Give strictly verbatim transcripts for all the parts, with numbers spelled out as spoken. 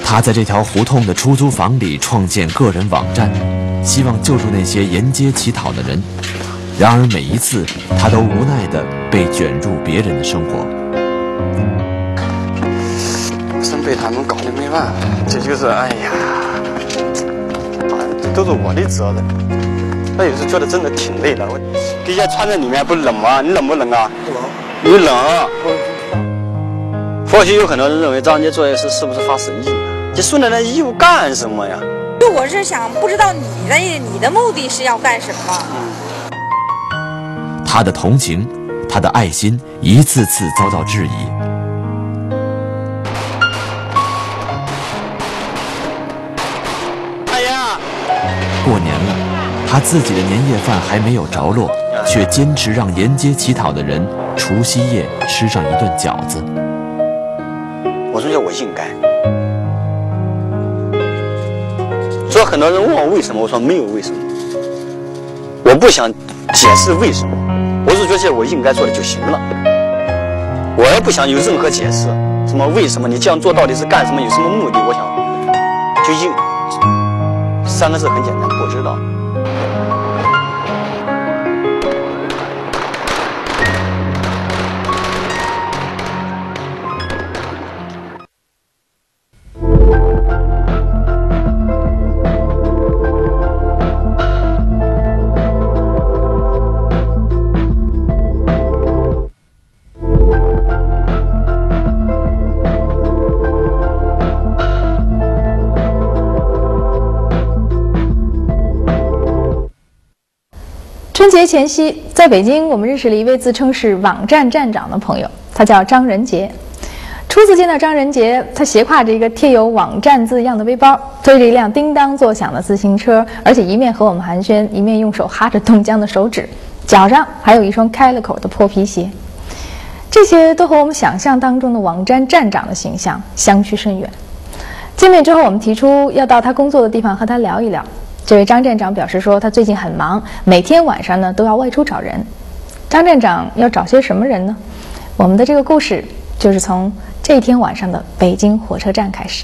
他在这条胡同的出租房里创建个人网站，希望救助那些沿街乞讨的人。然而每一次，他都无奈地被卷入别人的生活。 我真被他们搞得没办法，这就是哎呀，啊，这都是我的责任。那有时候觉得真的挺累的。我底下穿在里面不冷吗？你冷不冷啊？不冷。你冷。或许有很多人认为张杰做这事是不是发神经？你送来那衣服干什么呀？ 就我是想，不知道你的你的目的是要干什么？ 嗯。他的同情，他的爱心，一次次遭到质疑。 哎呀！ 过年了，他自己的年夜饭还没有着落，却坚持让沿街乞讨的人除夕夜吃上一顿饺子。 我说叫我应该。所以很多人问我为什么，我说没有为什么，我不想解释为什么，我是觉得我应该做的就行了，我也不想有任何解释，什么为什么你这样做到底是干什么，有什么目的，我想就应三个字很简单，不知道。 春节前夕，在北京，我们认识了一位自称是网站站长的朋友，他叫张仁杰。初次见到张仁杰，他斜挎着一个贴有网站字样的背包，推着一辆叮当作响的自行车，而且一面和我们寒暄，一面用手哈着冻僵的手指，脚上还有一双开了口的破皮鞋。这些都和我们想象当中的网站站长的形象相去甚远。见面之后，我们提出要到他工作的地方和他聊一聊。这位张站长表示说，他最近很忙，每天晚上呢都要外出找人。张站长要找些什么人呢？我们的这个故事就是从这天晚上的北京火车站开始。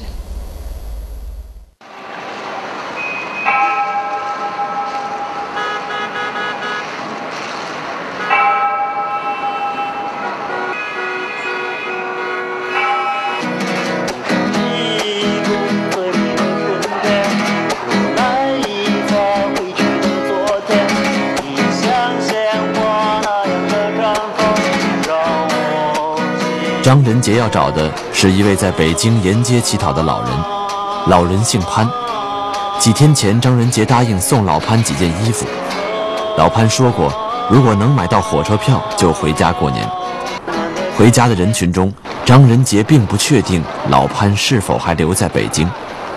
张仁杰要找的是一位在北京沿街乞讨的老人，老人姓潘。几天前，张仁杰答应送老潘几件衣服。老潘说过，如果能买到火车票，就回家过年。回家的人群中，张仁杰并不确定老潘是否还留在北京。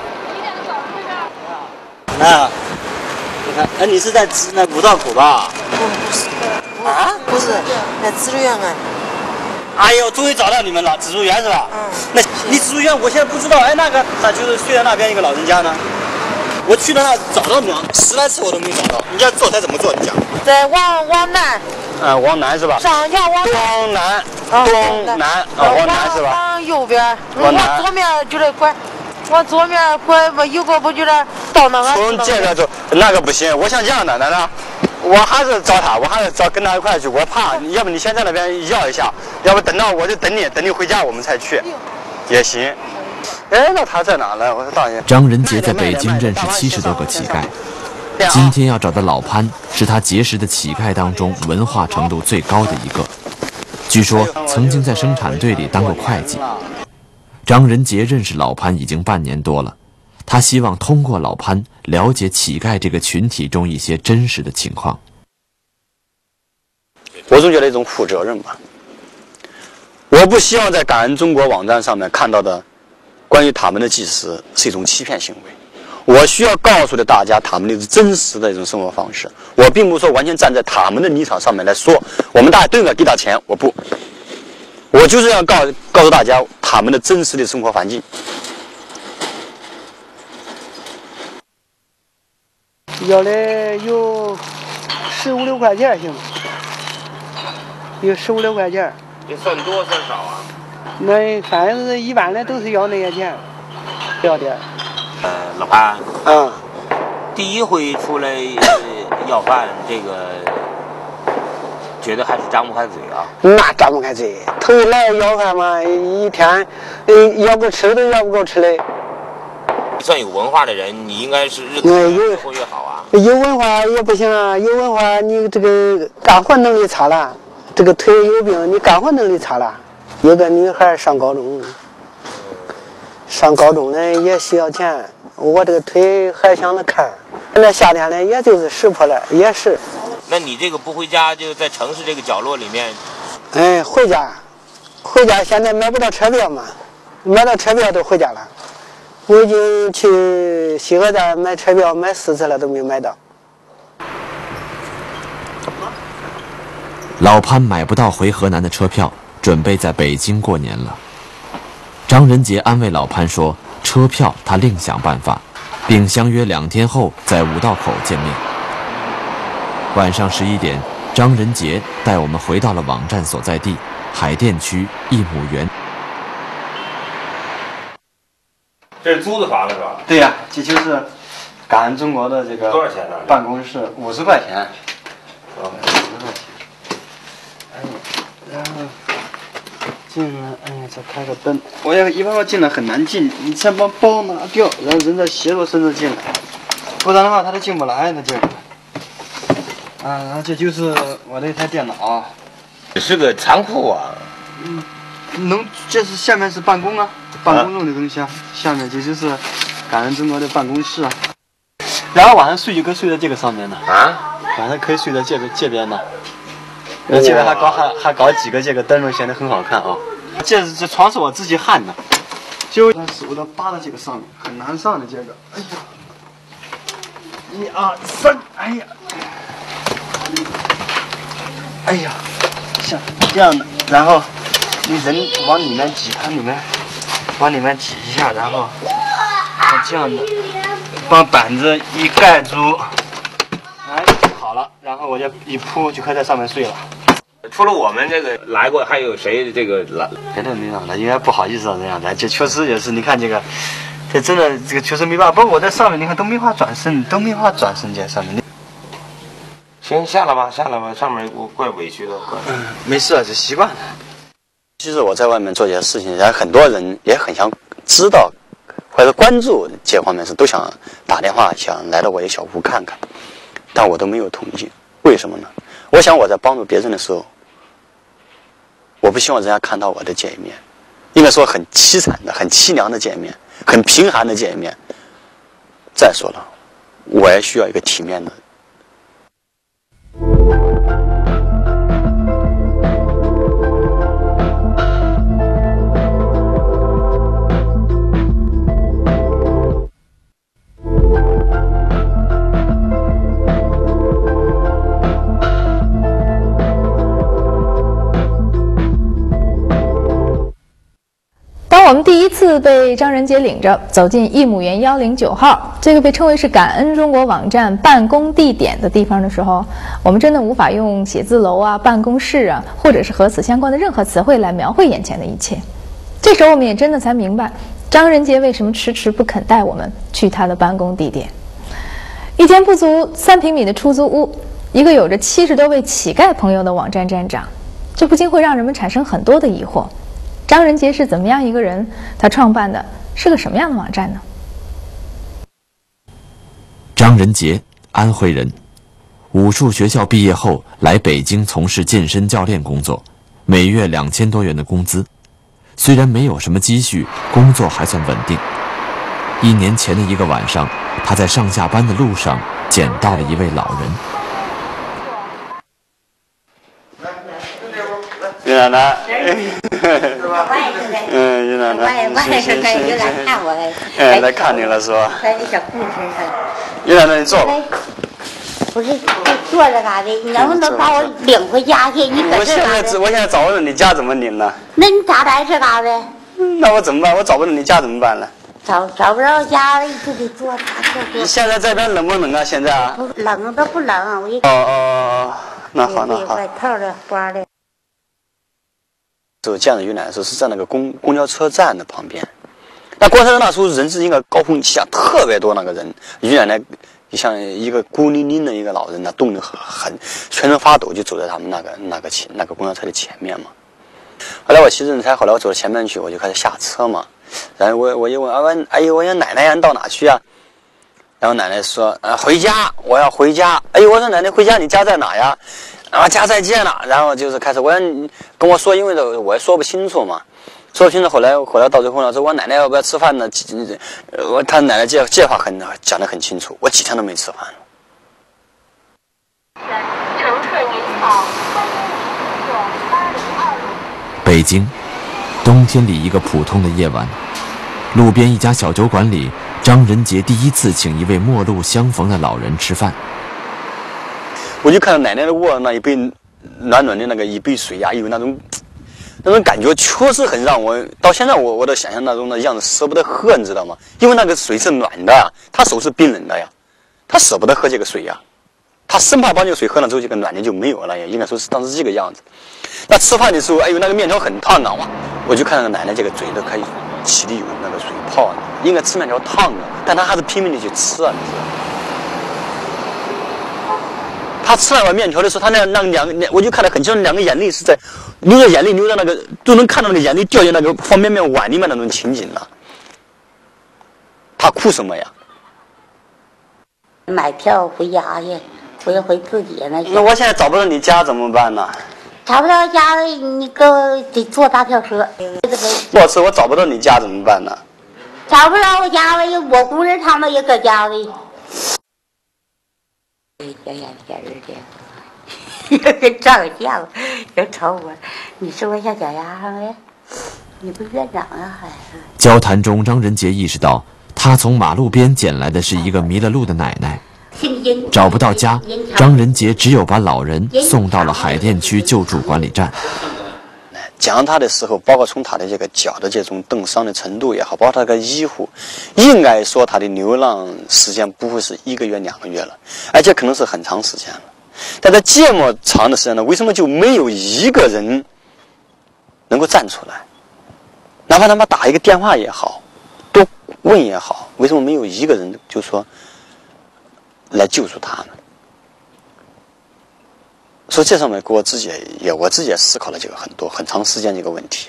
啊，你看，哎，你是在那五道口吧？ 不是，啊，不是，在植物园啊。 哎呦，终于找到你们了，植物园是吧？嗯。那你植物园，我现在不知道，哎，那个他就是睡在那边一个老人家呢。我去了那找到你，十来次我都没找到。你家坐台怎么坐？你讲。 在往往南。 嗯，往南是吧？ 上要往东南，东南啊，往南是吧？ 往右边，往左面就得拐，往左面拐不有个不就得到那个。 从这个走，那个不行。我想这样的，奶奶。我还是找他，我还是找跟他一块去。我怕，要不你先在那边要一下，要不等到我就等你，等你回家我们才去，也行。哎，那他在哪呢？我说大爷。 张仁杰在北京认识七十多个乞丐，今天要找的老潘是他结识的乞丐当中文化程度最高的一个，据说曾经在生产队里当过会计。张仁杰认识老潘已经半年多了。他希望通过老潘了解乞丐这个群体中一些真实的情况。 我总觉得一种负责任吧。我不希望在感恩中国网站上面看到的关于他们的纪实是一种欺骗行为。我需要告诉的大家，他们的是真实的一种生活方式。我并不是说完全站在他们的立场上面来说，我们大家都应该给他钱，我不。我就是要告告诉大家他们的真实的生活环境。 要的有十五六块钱行吗？有十五六块钱。 你算多算少啊？ 那反正是一般的都是要那些钱。 要点。 呃，老潘， 嗯， 第一回出来要饭，这个觉得还是张不开嘴啊。 那张不开嘴，头一来要饭嘛，一天，呃，要不吃都要不够吃嘞。 算有文化的人，你应该是日子越过越好啊。 有文化也不行啊，有文化你这个干活能力差了，这个腿有病，你干活能力差了。有个女孩上高中，上高中呢也需要钱，我这个腿还想着看。那夏天呢，也就是拾破烂，也是。 那你这个不回家，就在城市这个角落里面？ 哎，回家，回家现在买不到车票嘛，买到车票都回家了。我已经去西河站买车票买四次了，都没买到。 老潘买不到回河南的车票，准备在北京过年了。张仁杰安慰老潘说：“车票他另想办法，并相约两天后在五道口见面。”晚上十一点，张仁杰带我们回到了网站所在地海淀区一亩园。 这是租的房子是吧？ 对呀、啊，这就是感恩中国的这个多少钱呢？ 办公室五十块钱。 哦， 五十块钱。哎，然后进来，哎呀，再开个灯。我也一般我进来很难进，你先把包拿掉，然后人在斜着身子进来，不然的话他都进不来那进来。啊，然后这就是我的一台电脑。 这是个仓库啊。 嗯，能，这是下面是办公啊。办公用的东西啊，下面这就是感恩中国的办公室啊。然后晚上睡就可以睡在这个上面的啊， 晚上可以睡在这个这边的。然后这边还搞还还搞几个这个灯笼，显得很好看啊。这这床是我自己焊的，就手的扒在这个上面，很难上的这个。哎呀，一二三，哎呀，哎呀，像这样的，然后你人往里面挤，它里面。往里面挤一下，然后这样的把板子一盖住，哎，好了，然后我就一铺就可以在上面睡了。 除了我们这个来过，还有谁这个来？ 别的没让来，因为不好意思让这样来，这确实也是，你看这个，这真的这个确实没办法。包括我在上面，你看都没法转身，都没法转身在上面。 行，下了吧，下了吧，上面我怪委屈的。 嗯，没事，这习惯了。 其实我在外面做这些事情，然后很多人也很想知道或者关注这方面事，都想打电话想来到我的小屋看看，但我都没有统计。为什么呢？我想我在帮助别人的时候，我不希望人家看到我的这一面，应该说很凄惨的、很凄凉的这一面，很贫寒的这一面。再说了，我也需要一个体面的。 我们第一次被张仁杰领着走进一亩园幺零九号这个被称为是感恩中国网站办公地点的地方的时候，我们真的无法用写字楼啊、办公室啊，或者是和此相关的任何词汇来描绘眼前的一切。这时候我们也真的才明白，张仁杰为什么迟迟不肯带我们去他的办公地点。一间不足三平米的出租屋，一个有着七十多位乞丐朋友的网站站长，这不禁会让人们产生很多的疑惑。张仁杰是怎么样一个人？他创办的是个什么样的网站呢？ 张仁杰，安徽人，武术学校毕业后来北京从事健身教练工作，每月两千多元的工资。虽然没有什么积蓄，工作还算稳定。一年前的一个晚上，他在上下班的路上捡到了一位老人。 于奶奶， 是吧？ 嗯，于奶奶， 我也我也是看有来看我来， 哎，来看你了是吧？ 来个小故事似于奶奶，你坐吧。 不是坐着干的，你能不能把我领回家去？你搁我现在这干的？ 我现在找不着你家怎么领呢？ 那你咋在这干的？ 那我怎么办？我找不着你家怎么办呢？ 找找不着家了，就得坐坐坐坐。 现在这边冷不冷啊？现在啊？ 不冷都不冷，我一哦哦哦，那好那好。 外套的花的。 就见着于奶奶的时候是在那个公公交车站的旁边， 那光山那时候人是应该高峰期啊，特别多那个人，于奶奶像一个孤零零的一个老人，那冻得很很全身发抖，就走在他们那个那个前那个公交车的前面嘛。后来我骑自行车，后来我走到前面去，我就开始下车嘛。然后我我就问啊问哎呦我说奶奶呀，你到哪去啊？然后奶奶说啊回家，我要回家。哎呦我说奶奶回家，你家在哪呀？啊家在见了。然后就是开始我说你跟我说，因为我也说不清楚嘛。说不清楚，后来后来到最后呢，说我奶奶要不要吃饭呢？我他奶奶这这话很讲得很清楚，我几天都没吃饭了。 北京，冬天里一个普通的夜晚，路边一家小酒馆里，张仁杰第一次请一位陌路相逢的老人吃饭。 我就看到奶奶的卧那一杯暖暖的那个一杯水呀，有那种。那种感觉确实很让我到现在我我都想象那种的样子舍不得喝，你知道吗？因为那个水是暖的呀，他手是冰冷的呀，他舍不得喝这个水呀，他生怕把这个水喝了之后这个暖的就没有了呀，应该说是当时这个样子。那吃饭的时候，哎呦那个面条很烫啊，我就看那个奶奶这个嘴都可以起的有那个水泡呢，应该吃面条烫的，但他还是拼命的去吃啊，你知道吗？他吃那碗面条的时候，他那那两个，我就看得很清楚，两个眼泪是在流着眼泪，流着那个都能看到那个眼泪掉进那个方便面碗里面那种情景了。他哭什么呀？ 买票回家去，回回自己那。 那我现在找不到你家怎么办呢？ 找不到家，你给我得坐大票车。 我是我找不到你家怎么办呢？ 找不着我家了，我姑娘他们也搁家里。小眼眼儿的，照相，人瞅我，你是我小脚丫上的，你不院长啊还是？ 交谈中，张仁杰意识到，他从马路边捡来的是一个迷了路的奶奶。找不到家，张仁杰只有把老人送到了海淀区救助管理站。 讲他的时候，包括从他的这个脚的这种冻伤的程度也好，包括他这个医护，应该说他的流浪时间不会是一个月两个月了，而且可能是很长时间了。但在这么长的时间呢，为什么就没有一个人能够站出来？哪怕他们打一个电话也好，多问也好，为什么没有一个人就说来救助他呢？所以这上面给我自己也我自己也思考了这个很多很长时间这个问题啊，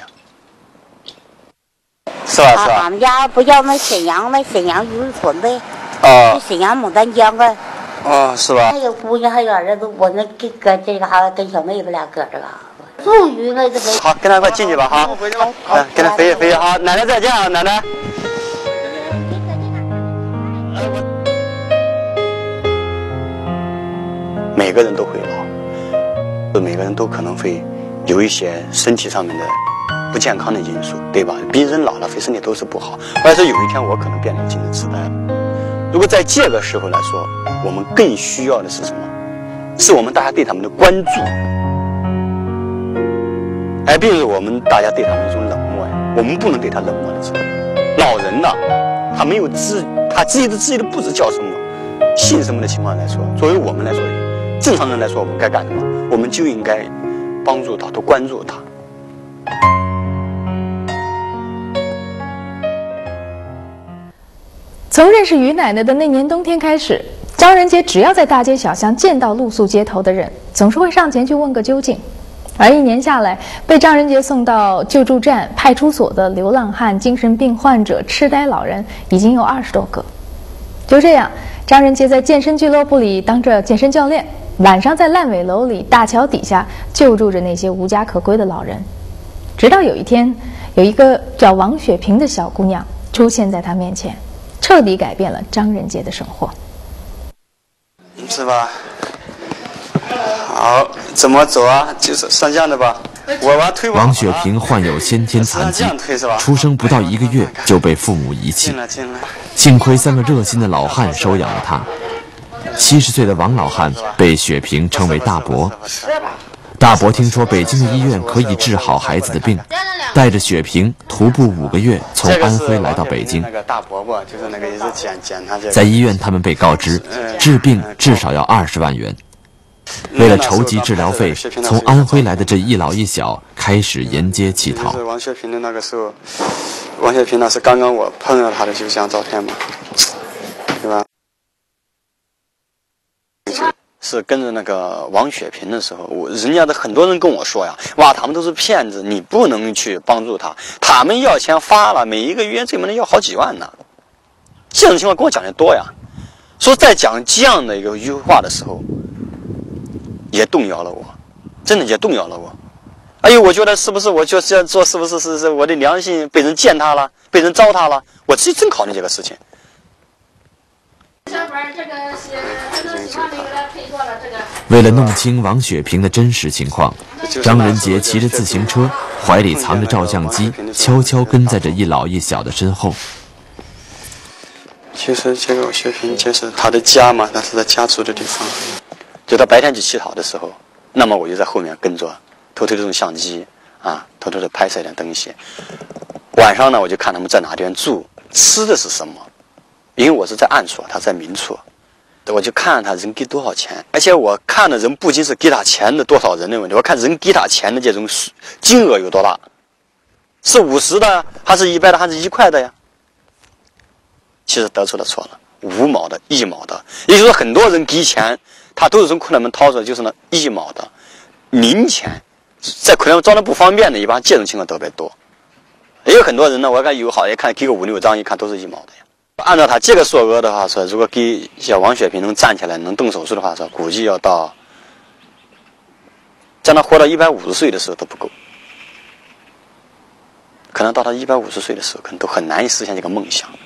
是吧是吧？ 俺们家不叫那沈阳那沈阳渔村呗， 啊， 沈阳牡丹江啊， 啊是吧？ 还有姑娘还有儿子，我那搁搁这嘎达跟小妹子俩搁这嘎达，富裕那这个。 好，跟他一块进去吧哈，嗯，跟他飞飞哈，奶奶再见啊，奶奶。每个人都会老，每个人都可能会有一些身体上面的不健康的因素，对吧？毕竟人老了，对身体都是不好。或者说有一天我可能变成近视痴呆了。如果在这个时候来说，我们更需要的是什么？是我们大家对他们的关注，而并不是我们大家对他们一种冷漠呀。我们不能对他冷漠的时候，老人呢，他没有知，他自己的自己的不知叫什么、姓什么的情况来说，作为我们来说，正常人来说，我们该干什么？我们就应该帮助他，多关注他。 从认识于奶奶的那年冬天开始，张仁杰只要在大街小巷见到露宿街头的人，总是会上前去问个究竟。而一年下来，被张仁杰送到救助站、派出所的流浪汉、精神病患者、痴呆老人已经有二十多个。就这样，张仁杰在健身俱乐部里当着健身教练，晚上在烂尾楼里、大桥底下救助着那些无家可归的老人。直到有一天，有一个叫王雪萍的小姑娘出现在他面前，彻底改变了张仁杰的生活。 是吧？好，怎么走啊？就是上这样的吧。我把腿王雪萍患有先天残疾，出生不到一个月就被父母遗弃。幸亏三个热心的老汉收养了她。七十岁的王老汉被雪萍称为大伯。大伯听说北京的医院可以治好孩子的病，带着雪萍徒步五个月从安徽来到北京。 那个大伯伯就是那个一直检检查这个。 在医院，他们被告知治病至少要二十万元。为了筹集治疗费，从安徽来的这一老一小开始沿街乞讨。 王雪萍的那个时候， 王雪萍那是刚刚我碰到她的就这张照片嘛，对吧？是跟着那个王雪萍的时候，我人家的很多人跟我说呀，哇，他们都是骗子，你不能去帮助他，他们要钱发了，每一个月这门要好几万呢。这种情况跟我讲的多呀。说在讲这样的一个一句话的时候，也动摇了我，真的也动摇了我。哎呦，我觉得是不是我就这样做，是不是是是我的良心被人践踏了，被人糟蹋了？我自己真考虑这个事情。 为了弄清王雪萍的真实情况，张仁杰骑着自行车，怀里藏着照相机，悄悄跟在这一老一小的身后。 其实这个雪萍就是他的家嘛，那是他家住的地方。就他白天去乞讨的时候，那么我就在后面跟着，偷偷的用相机啊，偷偷的拍摄一点东西。晚上呢，我就看他们在哪地方住，吃的是什么。因为我是在暗处，他在明处，我就看他人给多少钱，而且我看的人不仅是给他钱的多少人的问题，我看人给他钱的这种金额有多大，是五十的，还是一百的，还是一块的呀？其实得出了错了，五毛的、一毛的，也就是说，很多人给钱，他都是从裤袋门掏出来，就是那一毛的零钱，在裤袋门装的不方便的，一般这种情况特别多。也有很多人呢，我看有好，一看给个五六张，一看都是一毛的呀。按照他这个数额的话说，如果给像王雪萍能站起来能动手术的话说，估计要到将他活到一百五十岁的时候都不够，可能到他一百五十岁的时候，可能都很难以实现这个梦想。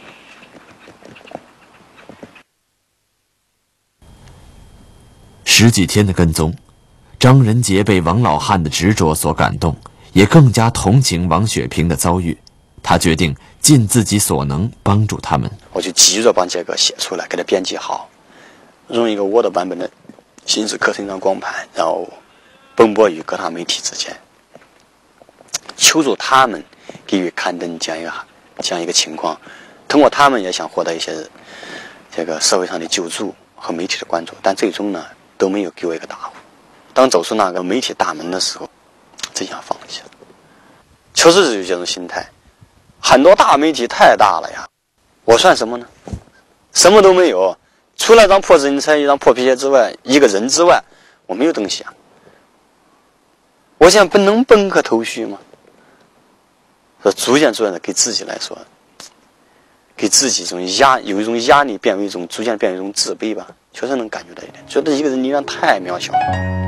十几天的跟踪，张仁杰被王老汉的执着所感动，也更加同情王雪萍的遭遇。他决定尽自己所能帮助他们。 我就急着把这个写出来，给他编辑好，用一个 Word 版本的形式刻成一张光盘，然后奔波于各大媒体之间，求助他们给予刊登这样一个这样一个情况。通过他们也想获得一些这个社会上的救助和媒体的关注，但最终呢都没有给我一个答复。当走出那个媒体大门的时候，真想放弃了。确实是有这种心态。很多大媒体太大了呀，我算什么呢？什么都没有，除了一张破自行车、一张破皮鞋之外，一个人之外，我没有东西啊。我现在不能奔个头绪吗？说逐渐逐渐的给自己来说，给自己一种压，有一种压力，变为一种逐渐变为一种自卑吧。确实能感觉到一点，觉得一个人力量太渺小了。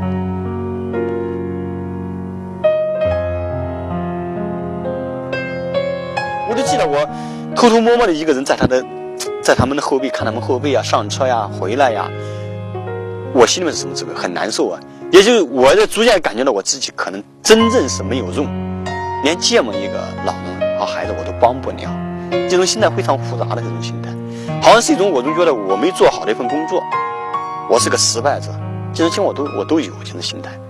我就记得我偷偷摸摸的一个人在他的，在他们的后背看他们后背啊，上车呀，回来呀，我心里面是什么滋味？很难受啊！也就是我就逐渐感觉到我自己可能真正是没有用，连这么一个老人和孩子我都帮不了，这种心态非常复杂的这种心态，好像是一种我总觉得我没做好的一份工作，我是个失败者，这种情况我都我都有这种心态。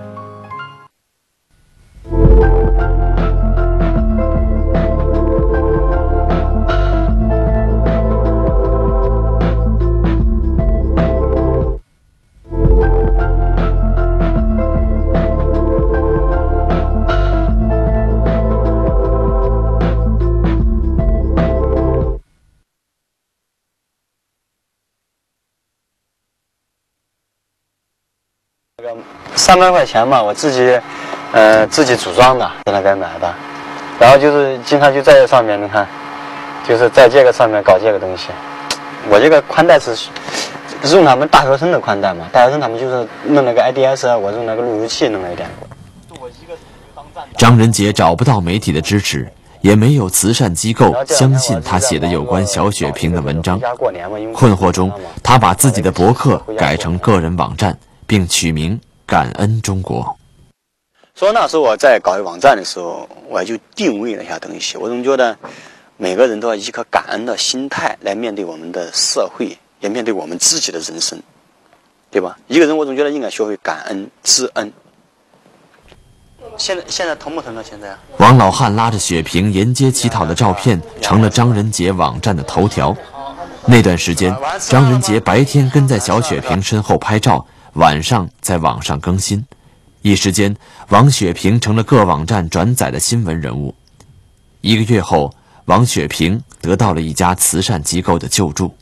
三百块钱嘛，我自己，呃，自己组装的，在那边买的，然后就是经常就在这上面，你看，就是在这个上面搞这个东西。我这个宽带是用他们大学生的宽带嘛，大学生他们就是弄那个 I D S， 我用那个录入器弄了一点。 张仁杰找不到媒体的支持，也没有慈善机构相信他写的有关小雪萍的文章。困惑中，他把自己的博客改成个人网站，并取名感恩中国。 所以那时候我在搞网站的时候，我就定位了一下东西。我总觉得每个人都要以一颗感恩的心态来面对我们的社会，也面对我们自己的人生，对吧？一个人我总觉得应该学会感恩知恩。现在现在疼不疼呢？现在王老汉拉着雪萍沿街乞讨的照片成了张仁杰网站的头条。那段时间，张仁杰白天跟在小雪萍身后拍照，晚上在网上更新，一时间王雪萍成了各网站转载的新闻人物。 一个月后，王雪萍得到了一家慈善机构的救助。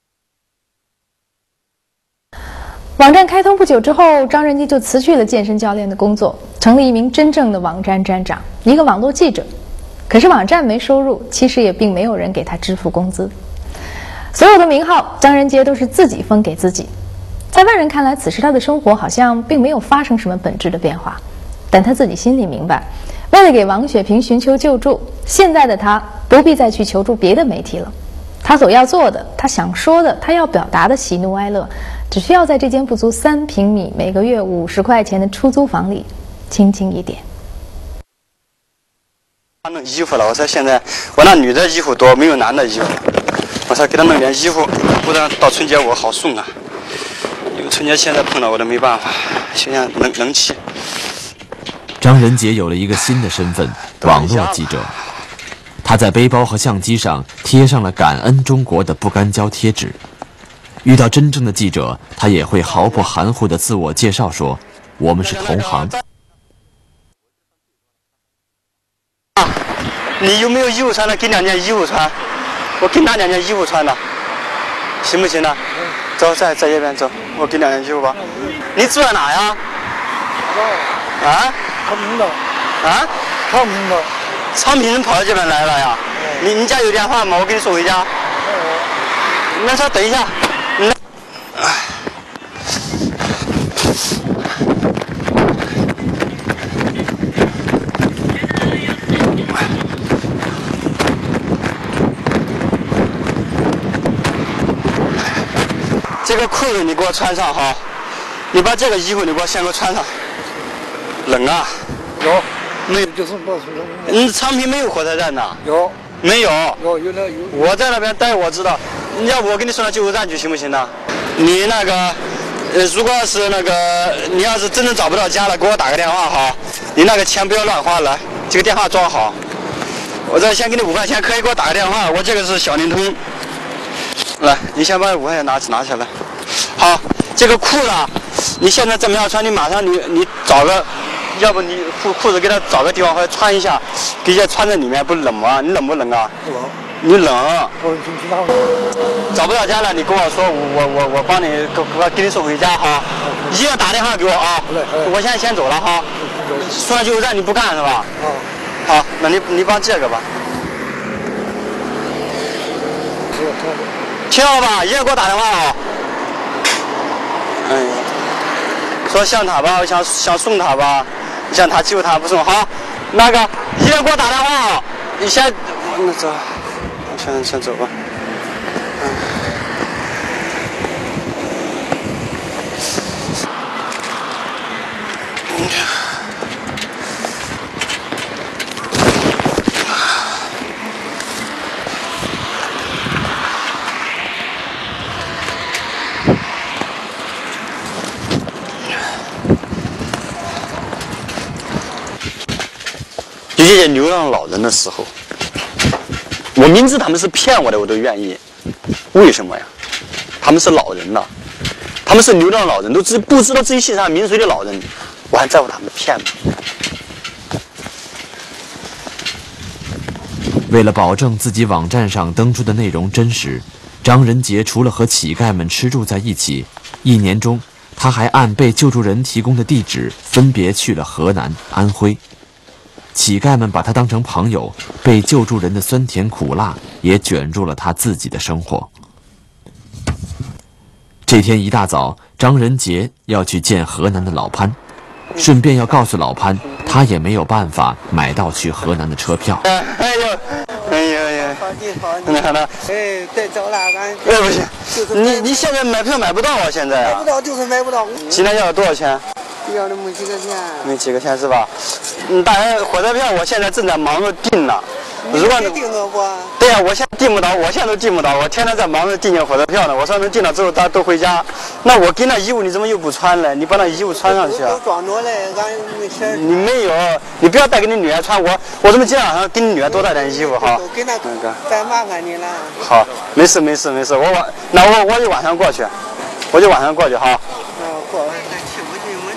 网站开通不久之后，张仁杰就辞去了健身教练的工作，成了一名真正的网站站长，一个网络记者。可是网站没收入，其实也并没有人给他支付工资。所有的名号，张仁杰都是自己封给自己。在外人看来，此时他的生活好像并没有发生什么本质的变化，但他自己心里明白，为了给王雪萍寻求救助，现在的他不必再去求助别的媒体了。他所要做的，他想说的，他要表达的喜怒哀乐，只需要在这间不足三平米、每个月五十块钱的出租房里，轻轻一点。 他弄衣服了，我说现在我那女的衣服多，没有男的衣服，我说给他弄点衣服，不然到春节我好送啊。因为春节现在碰到我都没办法，现在冷冷气。 张仁杰有了一个新的身份——网络记者。他在背包和相机上贴上了感恩中国的不干胶贴纸。遇到真正的记者，他也会毫不含糊地自我介绍说：“我们是同行。” 啊，你有没有衣服穿的？给两件衣服穿，我给拿两件衣服穿的，行不行呢？走，在在这边走，我给两件衣服吧。你住在哪呀？啊？ 昌平的。 啊？ 昌平的。 昌平人跑到这边来了呀？你你家有电话吗？我给你送回家。那稍等一下。嗯。这个裤子你给我穿上哈，你把这个衣服你给我先给我穿上。冷啊？ 有。没有，就是不出生。 你昌平没有火车站呐？ 有。 没有？ 有有那有。 我在那边待，我知道。你要不我给你送到救护站去，行不行呢？你那个，呃，如果是那个，你要是真正找不到家了，给我打个电话哈。你那个钱不要乱花，来，这个电话装好。我这先给你五块钱，可以给我打个电话。我这个是小灵通。来，你先把五块钱拿拿下来。好，这个裤子，你现在这么样穿，你马上你你找个。要不你裤裤子给他找个地方或者穿一下，给他穿在里面，不冷吗？你冷不冷啊？ 不冷。 你冷？ 我去哪？ 找不到家了，你跟我说，我我我帮你给给给你送回家哈。一定要打电话给我啊！我现在先走了哈。送到救护站你不干是吧？ 啊。 好，那你你帮这个吧。听到吧？一定要给我打电话啊！哎。说像他吧，我想想送他吧，你想他救他不送好，那个一定给我打电话，你先那走，先先走吧。嗯。遇见流浪老人的时候，我明知他们是骗我的，我都愿意。为什么呀？他们是老人了，他们是流浪老人，都知不知道自己姓啥名谁的老人，我还在乎他们骗吗？ 为了保证自己网站上登出的内容真实，张仁杰除了和乞丐们吃住在一起，一年中他还按被救助人提供的地址分别去了河南、安徽。乞丐们把他当成朋友，被救助人的酸甜苦辣也卷入了他自己的生活。这天一大早，张仁杰要去见河南的老潘，顺便要告诉老潘，他也没有办法买到去河南的车票。 哎呦，哎呦呀！你看他， 哎，再找哪个？ 哎不行，你你现在买票买不到啊！现在买不到就是买不到。 今天要了多少钱？ 要那么几个钱。 没几个钱是吧？嗯，大概火车票我现在正在忙着订呢。如果你订了不？ 对呀、啊，我现在订不到，我现在都订不到，我天天在忙着订火车票呢。我说能订了之后，大家都回家。那我给那衣服你怎么又不穿了？你把那衣服穿上去啊！ 都装着嘞，俺没事。 你没有，你不要带给你女儿穿。我我这么今天晚上给你女儿多带点衣服哈。 都给那那个，再麻烦你了。 好，没事没事没事，我晚那我我就晚上过去，我就晚上过去哈。 嗯，过完咱去不去我这？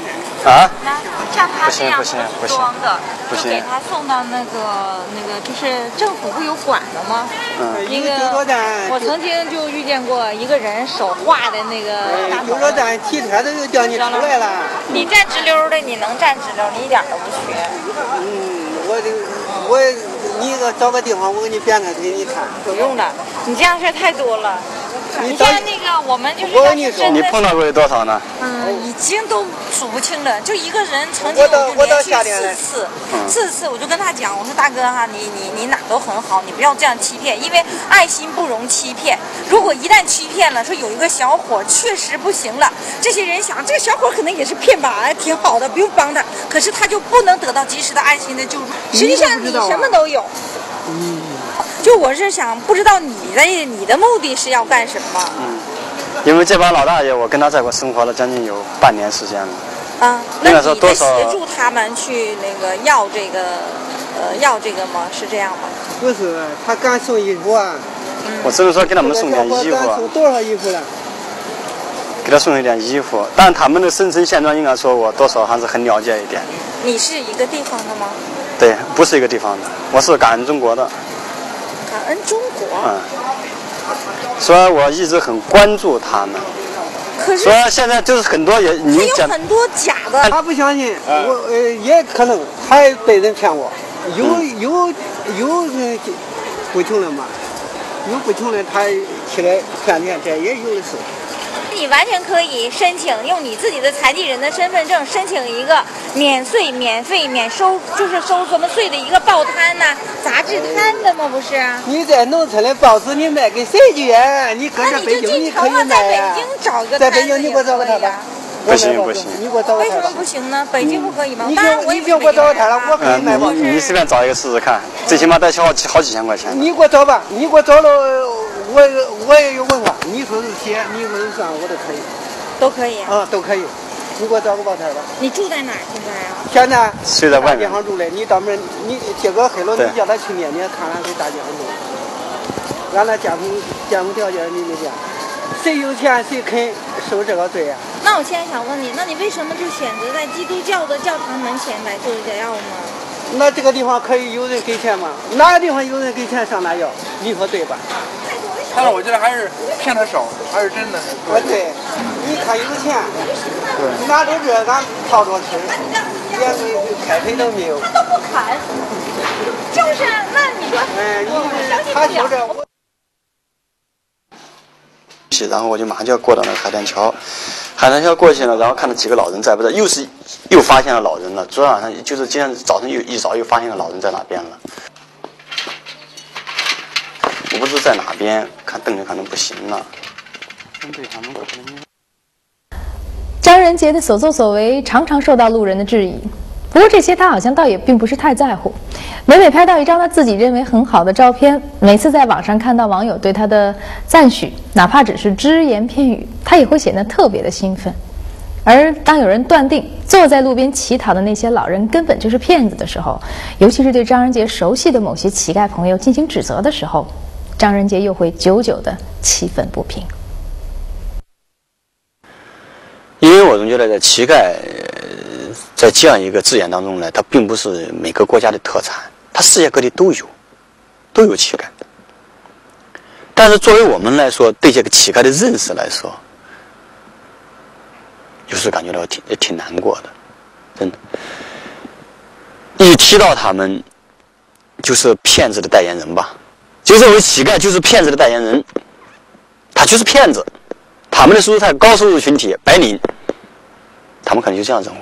啊？ 像他这样不行不行装的， 不行就给他送到那个那个，就是政府不有管的吗？ 嗯。 那个我曾经就遇见过一个人手画的那个大有时候咱提车都就叫你出来了。 你站直溜的，你能站直溜，你一点都不学。 嗯，我这我你个找个地方，我给你扁开给你看。 不用了，你这样事太多了。你像那个我们就是我跟你说， 你碰到过有多少呢？ 嗯，已经都数不清了。就一个人，曾经我就连续四次，四次我就跟他讲，我说大哥哈，你你你哪都很好，你不要这样欺骗，因为爱心不容欺骗。如果一旦欺骗了，说有一个小伙确实不行了，这些人想这个小伙可能也是骗吧，挺好的，不用帮他，可是他就不能得到及时的爱心的救助。实际上你什么都有。嗯。就我是想，不知道你的你的目的是要干什么？ 嗯，因为这帮老大爷，我跟他在一块生活了将近有半年时间了。 啊，那你在协助他们去那个要这个，呃，要这个吗？是这样吗？ 不是，他刚送衣服啊。 嗯、我只是说给他们送点衣服。 送多少衣服了？ 给他送一点衣服，但他们的生存现状应该说，我多少还是很了解一点。 你是一个地方的吗？ 对，不是一个地方的，我是感恩中国的。 感恩中国。 嗯，所以我一直很关注他们。 可是， 所以现在就是很多也你讲很多假的。 他不相信，我呃也可能还被人骗过，有有有不穷的嘛，有不穷的他起来骗骗这也有的是。 你完全可以申请用你自己的残疾人的身份证申请一个免税、免费、免收，就是收什么税的一个报摊呐、啊、杂志摊的吗？不是？ 你在农村的报纸你卖给谁去呀？你搁这北京你可以卖呀。 在北京找一个在北京你给我找个摊吧。 不行不行， 你给我找个摊。 为什么不行呢？北京不可以吗？ 你就你就给我找个摊了，我可以卖报纸。 你随便找一个试试看，最起码得好几好几千块钱。 你给我找吧，你给我找了，我我也有文化。你说是写，你说是算，我都可以。 都可以啊，都可以。你给我找个报摊吧。 你住在哪儿现在啊？ 现在睡在外面。 大街上住的，你到门，你这个黑了，你叫他去面面看看，给大街上住。俺那监控监控条件你没见，谁有钱谁肯受这个罪呀、啊？ 那我现在想问你，那你为什么就选择在基督教的教堂门前来做假药呢？ 那这个地方可以有人给钱吗？哪个地方有人给钱上哪要？你说对吧？ 但是我觉得还是骗的少，还是真的。 啊对，你看有钱，对，拿着这俺掏着吃，连个开腿都没有。 他都不砍，就是那你说， 哎，你他说这我。 然后我就马上就要过到那个海淀桥，海淀桥过去了，然后看到几个老人在不在，又是又发现了老人了。昨天晚上就是今天早晨又一早又发现了老人在哪边了。我不知在哪边，看瞪着可能不行了。对他们可能。 张仁杰的所作所为常常受到路人的质疑，不过这些他好像倒也并不是太在乎。每每拍到一张他自己认为很好的照片，每次在网上看到网友对他的赞许，哪怕只是只言片语，他也会显得特别的兴奋。而当有人断定坐在路边乞讨的那些老人根本就是骗子的时候，尤其是对张仁杰熟悉的某些乞丐朋友进行指责的时候，张仁杰又会久久的气愤不平。 因为我总觉得在乞丐在这样一个字眼当中呢，它并不是每个国家的特产，它世界各地都有，都有乞丐。但是作为我们来说，对这个乞丐的认识来说，有时感觉到挺挺难过的，真的。一提到他们，就是骗子的代言人吧，就认为乞丐就是骗子的代言人，他就是骗子。他们的收入高收入群体白领，他们可能就这样认为。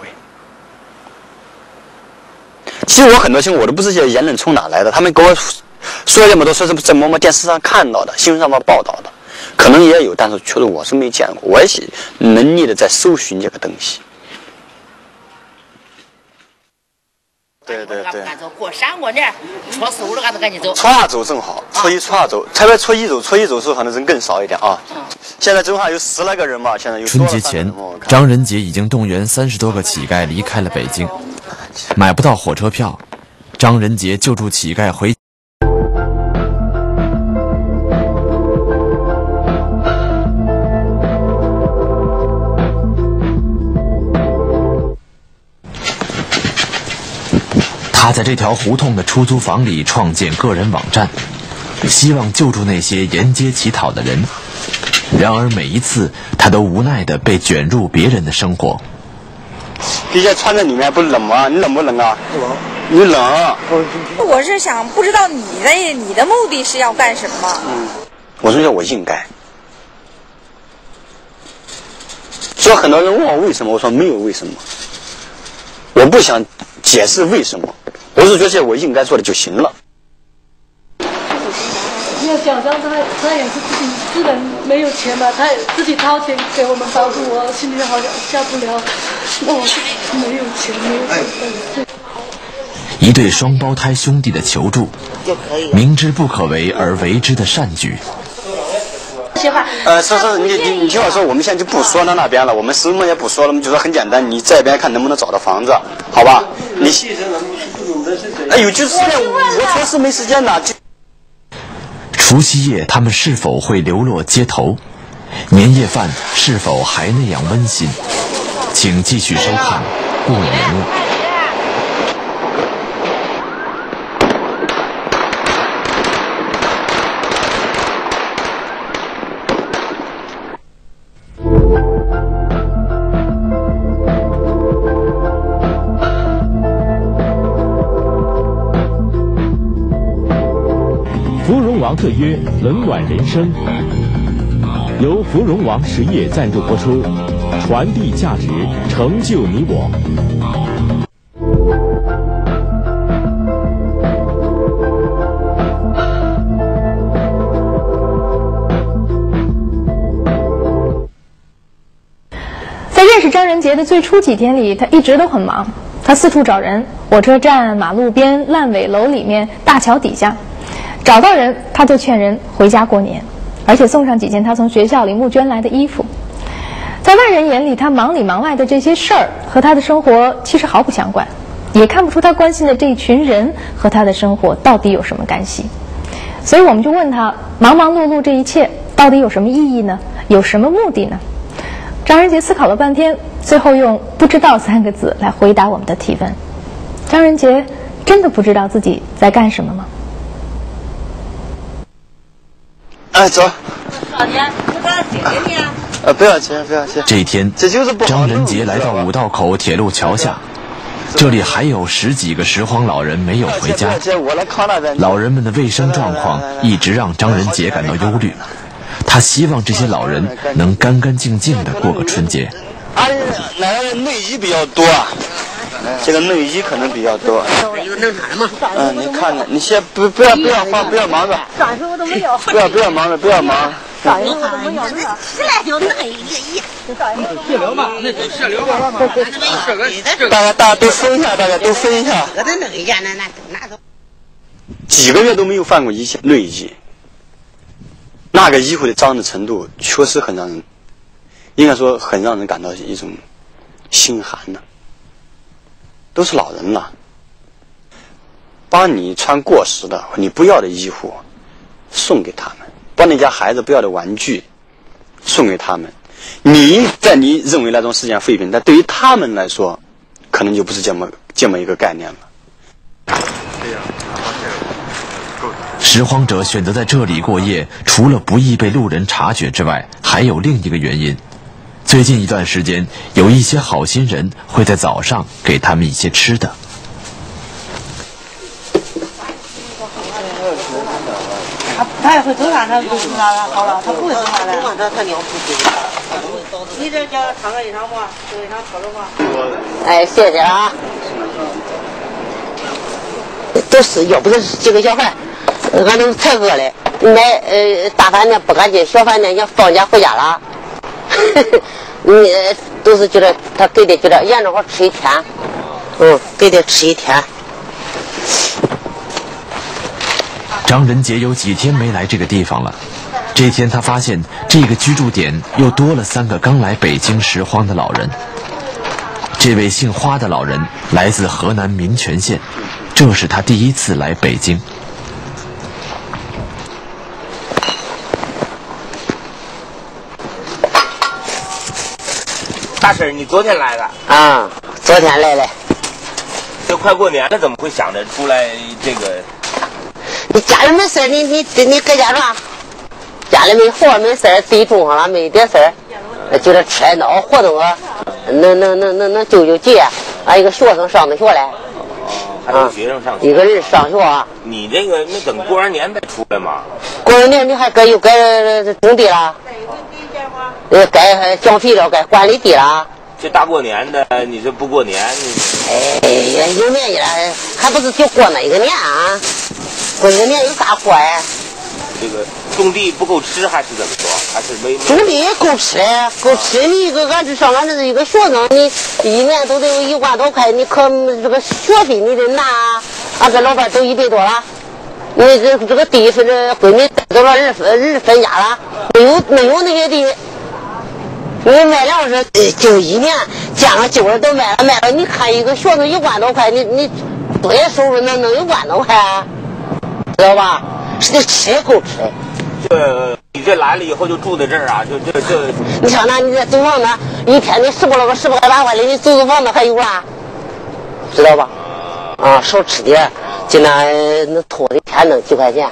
其实我很多情况我都不知道这些言论从哪来的，他们给我说这么多，说是在某某电视上看到的，新闻上面报道的，可能也有，但是确实我是没见过，我也是能力的在搜寻这个东西。对对对。 过山过年，初四五的俺都赶紧走。 初二走正好，初一、初二走，特别初一走，初一走时候可能人更少一点啊。现在正好有十来个人吧，现在有。 春节前，张仁杰已经动员三十多个乞丐离开了北京，买不到火车票，张仁杰救助乞丐回。 他在这条胡同的出租房里创建个人网站，希望救助那些沿街乞讨的人。然而每一次，他都无奈地被卷入别人的生活。 这些穿在里面不冷吗？你冷不冷啊？冷。你冷。 我是想，不知道你的你的目的是要干什么？ 嗯，我说我应该。所以很多人问我为什么，我说没有为什么。我不想解释为什么，我是觉得我应该做的就行了。 你要想想他，他也是自己自然没有钱嘛，他也自己掏钱给我们帮助，我心里好像下不了。那我是没有钱，没有钱。 一对双胞胎兄弟的求助，明知不可为而为之的善举。 呃，是是，你你你听我说，我们现在就不说到那边了，我们什么也不说了，我们就说很简单，你这边看能不能找到房子，好吧？你哎呦，就是我确实没时间呢。 除夕夜，他们是否会流落街头？年夜饭是否还那样温馨？请继续收看《过年了》。 芙蓉王特约冷暖人生，由芙蓉王实业赞助播出，传递价值，成就你我。 在认识张仁杰的最初几天里，他一直都很忙，他四处找人，火车站、马路边、烂尾楼里面、大桥底下。找到人，他就劝人回家过年，而且送上几件他从学校里募捐来的衣服。在外人眼里，他忙里忙外的这些事儿和他的生活其实毫不相关，也看不出他关心的这一群人和他的生活到底有什么干系。所以我们就问他，忙忙碌碌这一切到底有什么意义呢？有什么目的呢？张仁杰思考了半天，最后用“不知道”三个字来回答我们的提问。张仁杰真的不知道自己在干什么吗？ 哎，走。 多少钱？不多少钱给你啊？ 呃，不要钱，不要钱。 这一天， 这就是不张仁杰来到五道口铁路桥下，这里还有十几个拾荒老人没有回家。老人们的卫生状况一直让张仁杰感到忧虑。他希望这些老人能干干净净地过个春节。 啊，奶奶内衣比较多啊，这个内衣可能比较多。 有能穿吗？ 嗯，你看看，你先不不要不要慌，不要忙着。 上衣我都没有。 不要不要忙着，不要忙。 上衣我都没有。 起来就弄一个衣。 血流嘛，那就血流嘛。 大家大家都分一下，大家都分一下。 我再弄一件，那那那都。 几个月都没有换过一件内衣。那个衣服的脏的程度确实很让人，应该说很让人感到一种心寒的。都是老人了，把你穿过时的、你不要的衣服送给他们，把那家孩子不要的玩具送给他们。你在你认为那种是件废品，但对于他们来说，可能就不是这么这么一个概念了。 拾荒者选择在这里过夜，除了不易被路人察觉之外，还有另一个原因。最近一段时间，有一些好心人会在早上给他们一些吃的。 他他也会走上，他不是那好了，他不会走上来。 他他尿不湿。你这叫穿个衣裳吗？这个衣裳脱了吗？哎，谢谢啊。都是要不是几个小孩，俺都才饿嘞。买呃大饭店不敢进，小饭店想放假回家了。你都是觉得他给的觉得沿着我吃一天，嗯，给的吃一天。 张仁杰有几天没来这个地方了。这天他发现这个居住点又多了三个刚来北京拾荒的老人。这位姓花的老人来自河南民权县，这是他第一次来北京。 大婶，你昨天来的？ 啊，昨天来了。 这快过年了，怎么会想着出来这个？ 你家里没事，你你你搁家吧。家里没活没事，地种上了没点事儿，就是吃闹活动啊，能能能能能救救急。俺一个学生上的学嘞。 还有学生上学， 一个人上学啊。 你这个那等过完年再出来嘛？ 过完年你还该又该种地了，呃，该浇肥了，该管理地了。 这大过年的，你这不过年，你哎呀，有年纪了，还不是就过那个年啊？过那个年有啥过呀？ 这个种地不够吃，还是怎么说？还是没种地也够吃的，够吃。你一个俺这上俺这是一个学生，你一年都得有一万多块，你可这个学费你得拿。俺这老伴都一百多了，你这这个地是这闺女带走了二分二分家了，没有没有那些地。你卖粮食就一年，见了旧的都卖了卖了。你看一个学生一万多块，你你多些收入能能一万多块啊？知道吧？是吃也够吃的。 这你这来了以后就住在这儿啊？就这这。 你像那你这租房子，一天你十不了个十八块八块的，你租租房子还有啦？知道吧？啊，少吃点，尽量能拖一天能几块钱。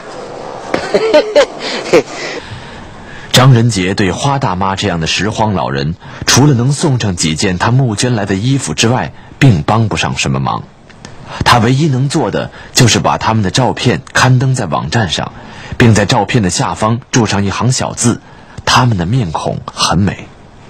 张仁杰对花大妈这样的拾荒老人，除了能送上几件他募捐来的衣服之外，并帮不上什么忙。他唯一能做的就是把他们的照片刊登在网站上，并在照片的下方注上一行小字：他们的面孔很美。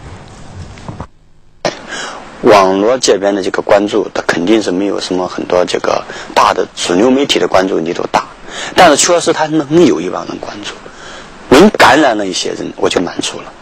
网络这边的这个关注，它肯定是没有什么很多这个大的主流媒体的关注力度大，但是确实它能有一万人关注，能感染了一些人，我就满足了。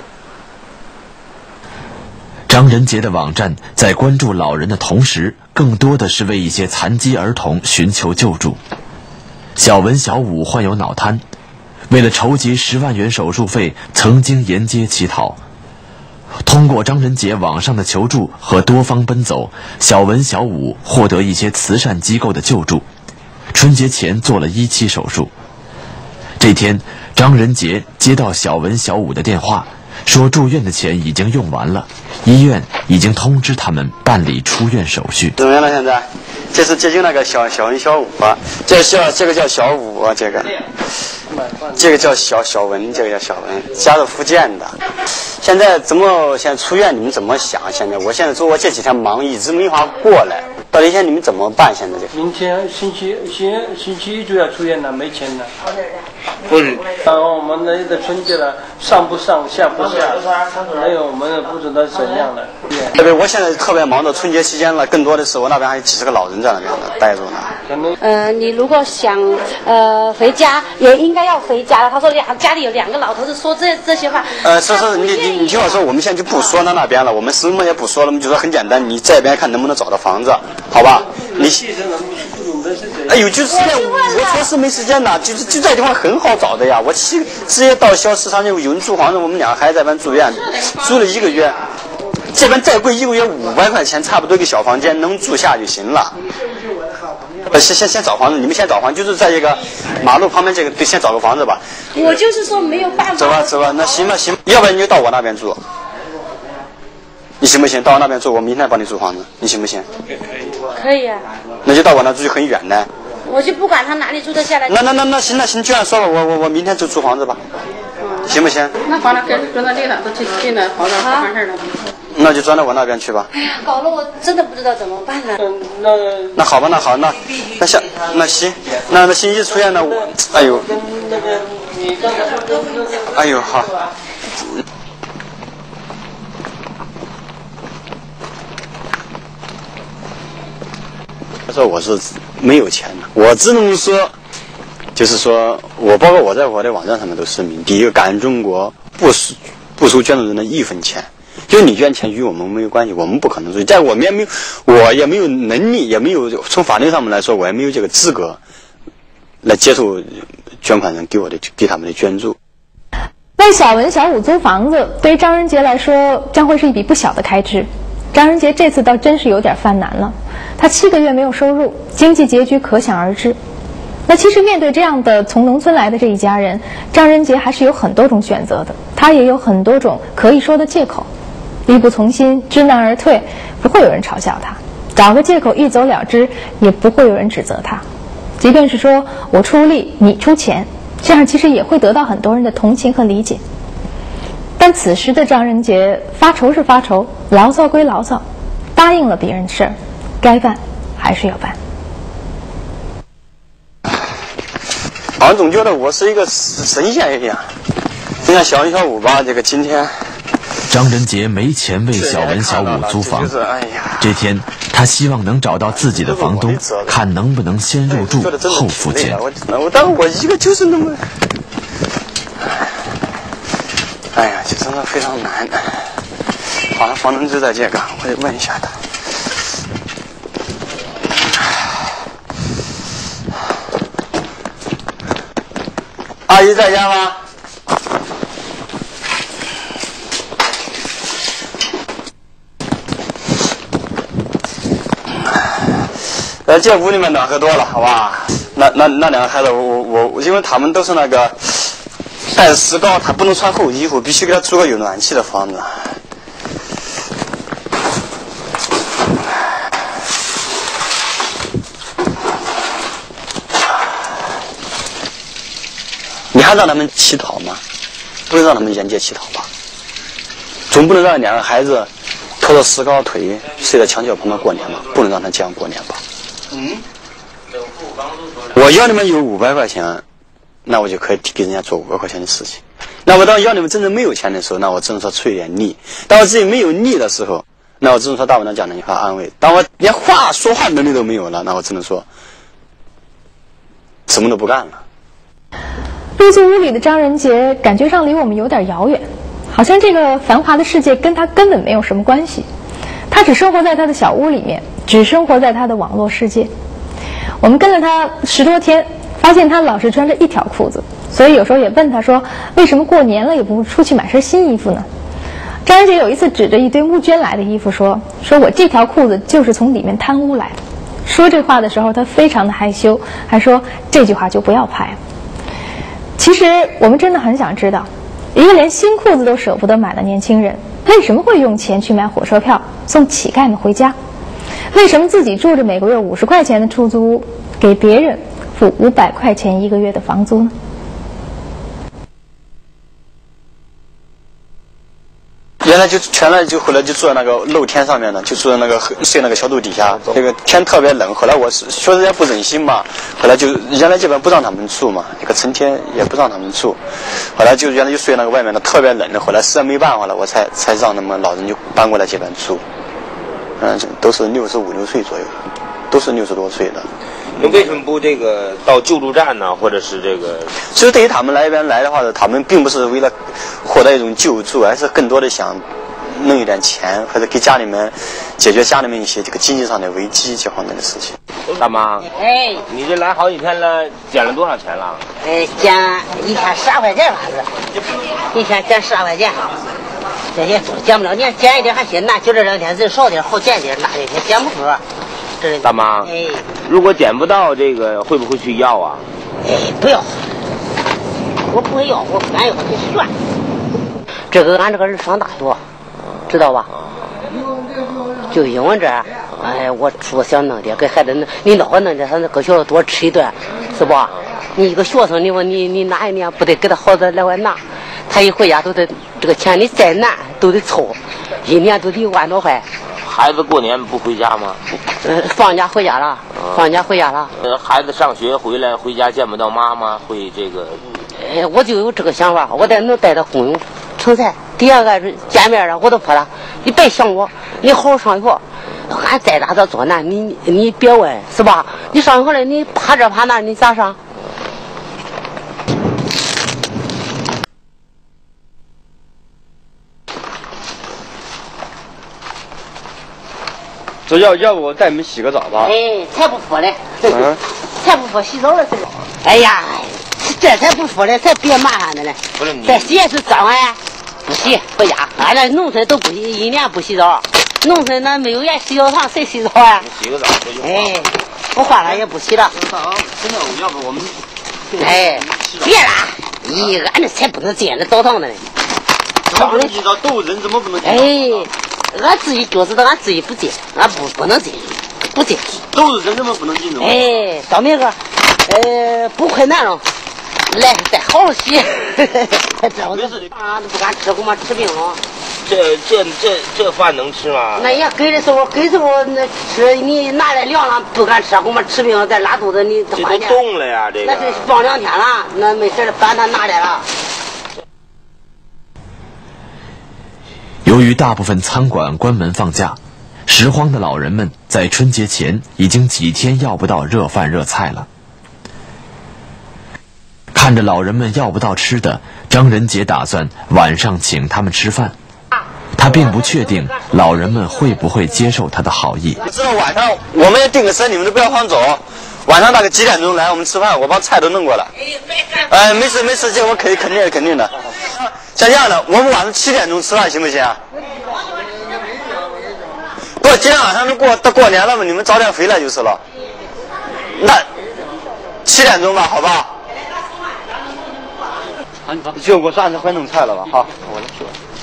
张仁杰的网站在关注老人的同时，更多的是为一些残疾儿童寻求救助。小文、小武患有脑瘫，为了筹集十万元手术费，曾经沿街乞讨。通过张仁杰网上的求助和多方奔走，小文、小武获得一些慈善机构的救助。春节前做了一期手术。这天，张仁杰接到小文、小武的电话，说住院的钱已经用完了，医院已经通知他们办理出院手续。 怎么样了？现在，这是接近那个小小文、小武啊，这小这个叫小武啊，这个，这个叫小小文，这个叫小文，家是福建的。现在怎么现在出院？你们怎么想？现在我现在说我这几天忙，一直没法过来。到底现在你们怎么办？现在这明天星期星星期一就要出院了，没钱了。不是。然后我们那个春节了，上不上下不下，还有我们不知道怎样的。 对对，我现在特别忙的春节期间了，更多的是我那边还有几十个老人在那边的待着呢。 呃，你如果想呃回家，也应该要回家了。他说两家里有两个老头子说这这些话。 呃，是是，你你你听我说，我们现在就不说到那边了，我们什么也不说了，我们就说很简单，你这边看能不能找到房子，好吧？你哎呦，就是这样，我确实没时间呐，就是就这地方很好找的呀。我去直接到小市场就有人租房子，我们俩还在这边住院，住了一个月。这边再贵一个月五百块钱，差不多一个小房间能住下就行了。呃，先先先找房子，你们先找房子，就是在这个马路旁边这个，对，先找个房子吧。 我就是说没有办法。 走吧走吧，那行吧行吧，要不然你就到我那边住。你行不行？到我那边住，我明天帮你租房子，你行不行？ 可以啊。 那就到我那住就很远呢。 我就不管他哪里住得下来。 那那那那行那行，就按说吧，我我我明天就租房子吧，行不行？ 那房子跟跟那里了，都进进了房子完事了。 那就转到我那边去吧。 哎呀，搞了我真的不知道怎么办了。 嗯，那那好吧，那好，那那下那行，那那星期一出现了，我哎呦， 那个你刚才哎呦好。他说我是没有钱的，我只能说，就是说我包括我在我的网站上面都声明，第一个，感恩中国不收不收捐助人的一分钱，就你捐钱与我们没有关系，我们不可能收。在我们也没有，我也没有能力，也没有从法律上面来说，我也没有这个资格来接受捐款人给我的给他们的捐助。 为小文、小武租房子，对于张仁杰来说将会是一笔不小的开支。张仁杰这次倒真是有点犯难了，他七个月没有收入，经济拮据可想而知。那其实面对这样的从农村来的这一家人，张仁杰还是有很多种选择的，他也有很多种可以说的借口。力不从心，知难而退，不会有人嘲笑他。 找个借口一走了之，也不会有人指责他。即便是说我出力，你出钱，这样其实也会得到很多人的同情和理解。但此时的张仁杰发愁是发愁，牢骚归牢骚，答应了别人的事儿，该办还是要办。 好像总觉得我是一个神仙一样。你看小一小五吧，这个今天张仁杰没钱为小文小五租房， 这, 哎呀这天他希望能找到自己的房东，看能不能先入住后付钱。 我我当我一个就是那么，哎呀，这真的非常难。好像房东就在这个，我得问一下他。阿姨在家吗？呃，这屋里面暖和多了，好吧？那那那两个孩子，我我我，因为他们都是那个带着石膏，他不能穿厚衣服，必须给他租个有暖气的房子。你还让他们乞讨吗？不能让他们沿街乞讨吧？总不能让两个孩子拖着石膏腿睡在墙角旁边过年吧？不能让他这样过年吧？嗯。我要你们有五百块钱，那我就可以给人家做五百块钱的事情。那我当要你们真正没有钱的时候，那我只能说出一点力；当我自己没有力的时候，那我只能说大晚上讲两句话安慰；当我连话说话能力都没有了，那我只能说什么都不干了。 入住屋里的张仁杰感觉上离我们有点遥远，好像这个繁华的世界跟他根本没有什么关系。他只生活在他的小屋里面，只生活在他的网络世界。我们跟了他十多天，发现他老是穿着一条裤子，所以有时候也问他说，为什么过年了也不出去买身新衣服呢？张仁杰有一次指着一堆募捐来的衣服说，说我这条裤子就是从里面贪污来的。说这话的时候他非常的害羞，还说这句话就不要拍了。其实我们真的很想知道，一个连新裤子都舍不得买的年轻人，为什么会用钱去买火车票送乞丐们回家？为什么自己住着每个月五十块钱的出租屋，给别人付五百块钱一个月的房租呢？ 原来就全来就后来就住在那个露天上面的，就住在那个睡那个小路底下，这个天特别冷。后来我是说实在不忍心嘛，后来就原来这边不让他们住嘛，这个成天也不让他们住，后来就原来就睡那个外面的特别冷的，后来实在没办法了，我才才让他们老人就搬过来这边住。嗯，都是六十五六岁左右，都是六十多岁的。 你为什么不这个到救助站呢，或者是这个？ 其实对于他们来这边来的话，他们并不是为了获得一种救助，而是更多的想弄一点钱，或者给家里面解决家里面一些这个经济上的危机这方面的事情。 大妈， 哎， 你这来好几天了，捡了多少钱了？ 哎，捡一天十二块钱吧是，一天捡十二块钱。这些捡不了，你捡一点还行，那就这两天人少点，好捡点，那这天捡不着。 大妈， 哎， 如果捡不到这个，会不会去要啊？ 哎，不要，我不会要，我不敢要，你算。这个俺这个人上大学，知道吧？就英文这，哎，我说想弄点给孩子，你闹个弄点，他那搁学校多吃一顿，是不？你一个学生，你说你你哪一年不得给他好子来回拿？他一回家都得这个钱，你再难都得凑，一年都得一万多块。 孩子过年不回家吗？ 呃，放假回家了，放假回家了。 呃，孩子上学回来回家见不到妈妈，会这个。 哎，我就有这个想法，我得能带他公用成才。第二个是见面了，我都说他，你别想我，你好好上学。俺再大的做难，你你别问，是吧？你上学了，你怕这怕那，你咋上？ 这要要不我带你们洗个澡吧？ 哎，才不服嘞！嗯，才不服洗澡了这个。哎呀，这才不服嘞，才别麻烦的嘞。 不是你。 再洗也是脏哎，不洗回家。俺这农村都不洗，一年不洗澡。农村那没有人洗澡堂，谁洗澡啊？ 洗个澡不就？ 哎，我换了也不洗了。 真的，要不我们。 哎，别啦！咦，俺这才不能进那澡堂的呢。 怎么不能洗澡？都人怎么不能洗？ 哎。俺自己觉知道俺自己不进，俺不不能进。 不进， 都是真正不能进的。 哎，到那个，呃，不困难了，来再好些，这我啊都不敢吃，恐怕吃病了。 这这这这饭能吃吗？ 那也给的时候，给时候那吃，你拿来凉了不敢吃，恐怕吃病再拉肚子，你这都冻了呀，这个。 那是放两天了，那没事了，把它拿来了。 由于大部分餐馆关门放假，拾荒的老人们在春节前已经几天要不到热饭热菜了。看着老人们要不到吃的，张仁杰打算晚上请他们吃饭。他并不确定老人们会不会接受他的好意。 知道晚上我们也定个时，你们都不要慌走。晚上大概几点钟来我们吃饭？我把菜都弄过来。哎，没事没事，这我肯肯定肯定的。像这样的，我们晚上七点钟吃饭行不行？不，今天晚上都过到过年了嘛，你们早点回来就是了。那七点钟吧，好吧？ 啊，你就给我算是会弄菜了吧？好，我来去。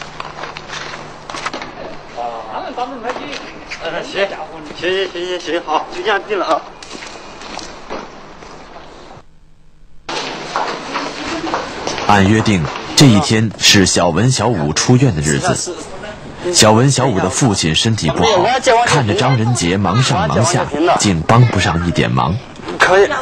嗯，行，行行行行行，好，就这样定了啊。 按约定，这一天是小文小武出院的日子。小文小武的父亲身体不好，看着张仁杰忙上忙下，竟帮不上一点忙。 可以。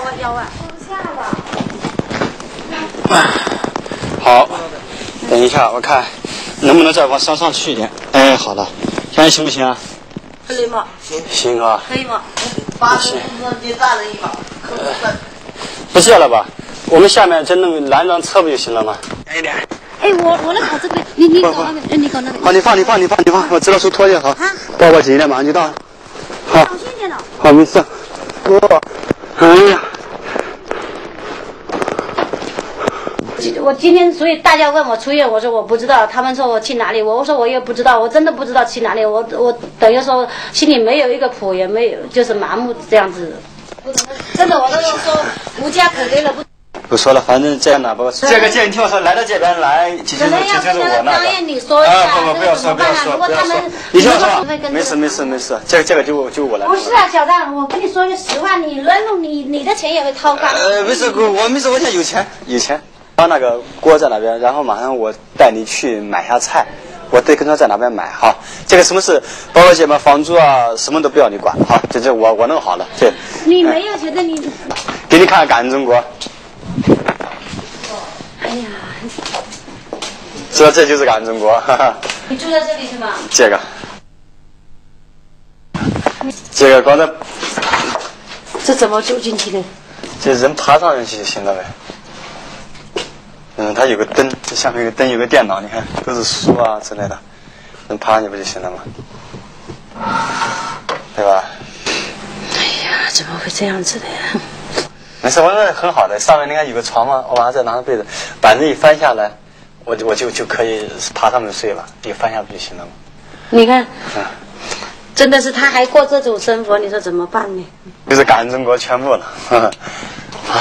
好，等一下，我看能不能再往上上去一点。哎，好了，现在行不行啊？ 可以吗？ 行，行啊。 可以吗？八十你大人一把。 不谢了吧？我们下面真弄拦张车不就行了吗？ 哎点。哎，我我来搞这个，你你搞那个，哎你搞那个。 好，你放你放你放你放，我知道手拖鞋好。抱抱紧一点，马上就到了。好。 小心点了。 好，没事。我，哎呀。 我今天，所以大家问我出院，我说我不知道，他们说我去哪里，我我说我也不知道，我真的不知道去哪里，我我等于说心里没有一个谱，也没有就是麻木这样子，真的我都说无家可归了。不不说了，反正这样的，不这个建跳说来到这边来，其实其实是我那个。 你说一下， 不不不要说不要说不要说，你听我说，没事没事没事，这个这个就就我来。 不是啊，小张，我跟你说句实话，你轮动你你的钱也会掏干。 呃，没事，我没事，我现在有钱有钱。他那个锅在那边，然后马上我带你去买下菜，我得跟他在那边买哈。这个什么事，包括什么房租啊，什么都不要你管哈，这这我我弄好了。这你没有觉得你？ 给你看看感恩中国。 哎呀， 知道这就是感恩中国。哈哈。 你住在这里是吗？ 这个，这个刚才， 这怎么住进去的？ 这人爬上去就行了呗。嗯，它有个灯，这下面有个灯，有个电脑，你看都是书啊之类的，能爬上去不就行了吗？对吧？ 哎呀，怎么会这样子的呀？ 没事，我那很好的，上面你看有个床嘛，我晚上再拿个被子，板子一翻下来，我我就就可以爬上面睡了，一翻下不就行了吗？ 你看，嗯，真的是他还过这种生活，你说怎么办呢？ 就是感恩中国全部了，呵呵啊。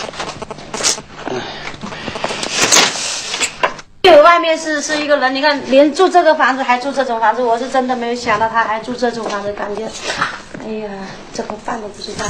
就外面是是一个人，你看连住这个房子还住这种房子，我是真的没有想到他还住这种房子，感觉，哎呀，怎么办都不知道。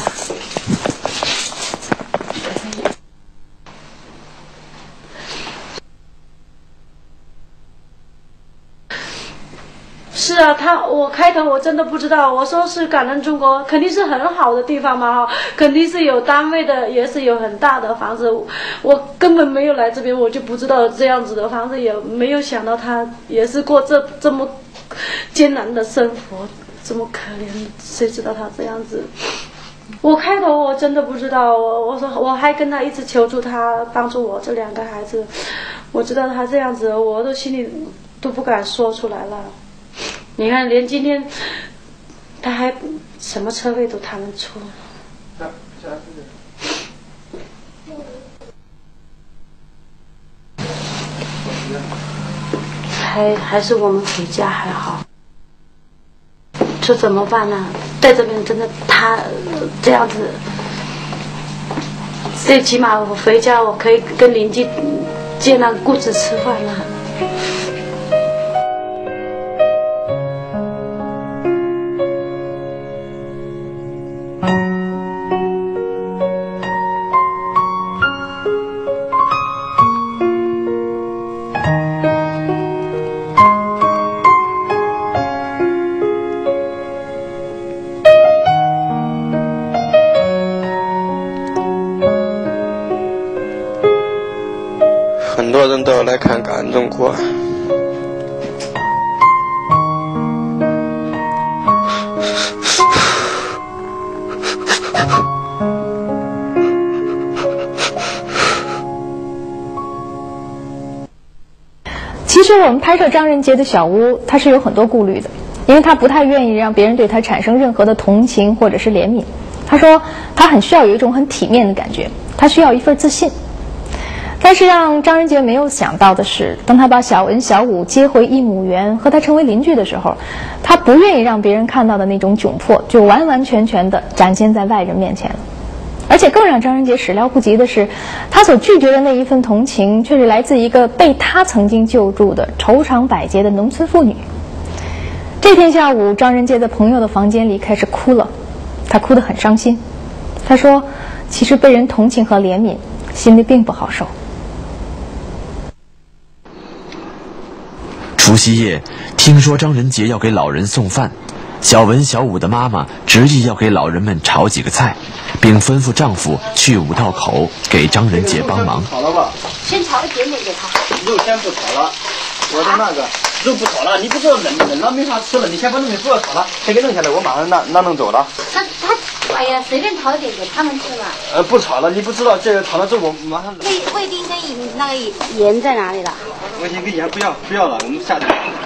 是啊，他我开头我真的不知道，我说是感恩中国，肯定是很好的地方嘛哈，肯定是有单位的，也是有很大的房子，我根本没有来这边，我就不知道这样子的房子，也没有想到他也是过这这么艰难的生活，这么可怜，谁知道他这样子。我开头我真的不知道，我我说我还跟他一直求助他帮助我这两个孩子，我知道他这样子，我都心里都不敢说出来了。你看，连今天他还什么车位都他们出，还还是我们回家还好。这怎么办呢？在这边真的他这样子，最起码我回家我可以跟邻居借那锅子吃饭了。 很多人都要来看《感恩中国》。 其实我们拍摄张仁杰的小屋，他是有很多顾虑的，因为他不太愿意让别人对他产生任何的同情或者是怜悯。他说他很需要有一种很体面的感觉，他需要一份自信。但是让张仁杰没有想到的是，当他把小文、小武接回一亩园，和他成为邻居的时候，他不愿意让别人看到的那种窘迫，就完完全全地展现在外人面前了。而且更让张仁杰始料不及的是，他所拒绝的那一份同情，却是来自一个被他曾经救助的愁肠百结的农村妇女。这天下午，张仁杰在朋友的房间里开始哭了，他哭得很伤心。他说，其实被人同情和怜悯，心里并不好受。 除夕夜，听说张仁杰要给老人送饭，小文、小武的妈妈执意要给老人们炒几个菜，并吩咐丈夫去五道口给张仁杰帮忙。 炒了吧？ 先炒一点点给他。 肉先不炒了，我的那个肉不炒了，你不知道冷冷了没法吃了，你先把那个不要炒了，先给弄下来，我马上拿拿弄走了。 他他，哎呀，随便炒一点给他们吃嘛。 呃，不炒了，你不知道这个炒了之后我马上。 味味丁跟盐那个盐在哪里了？ 我先给盐不要不要了，我们下去。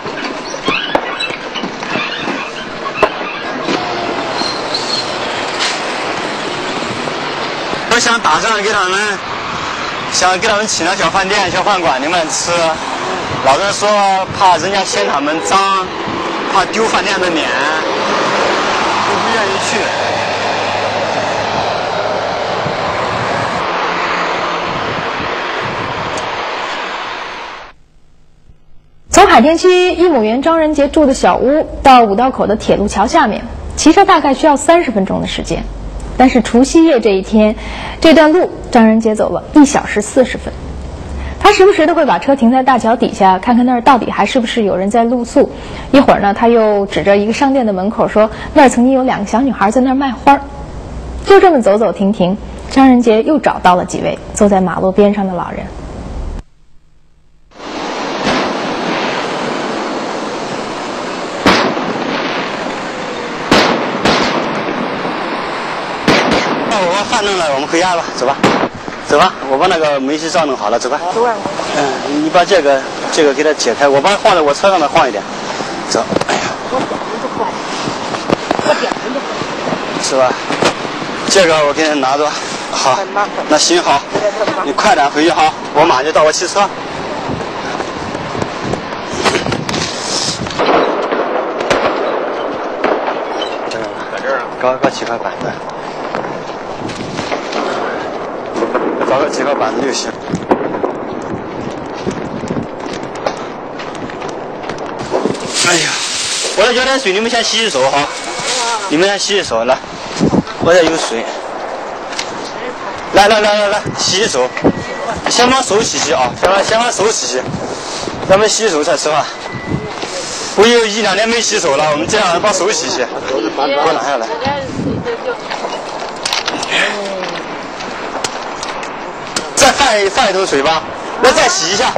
我想打算给他们，想给他们请到小饭店、小饭馆里面吃。老人说怕人家嫌他们脏，怕丢饭店的脸，都不愿意去。 从海淀区一亩园张仁杰住的小屋到五道口的铁路桥下面，骑车大概需要三十分钟的时间。但是除夕夜这一天，这段路张仁杰走了一小时四十分。他时不时的会把车停在大桥底下，看看那儿到底还是不是有人在露宿。一会儿呢，他又指着一个商店的门口说，那儿曾经有两个小女孩在那儿卖花。就这么走走停停，张仁杰又找到了几位坐在马路边上的老人。 饭弄了，我们回家吧，走吧，走吧，我把那个煤气灶弄好了，走吧。走啊。嗯，你把这个这个给它解开，我把它放在我车上面放一点。走。哎呀。是吧？这个我给你拿着。好。那行好，你快点回去好，我马上就到我汽车。这个在这儿啊。搞搞几块板子。找个几个板子就行。哎呀，我这舀点水，你们先洗洗手哈。你们先洗洗手，来，我这有水。来来来来来，洗洗手。先把手洗洗啊，先把先把手洗洗，咱们洗手才吃饭。我有一两年没洗手了，我们这样把手洗洗。给我拿下来。再放放一桶水吧，我再洗一下。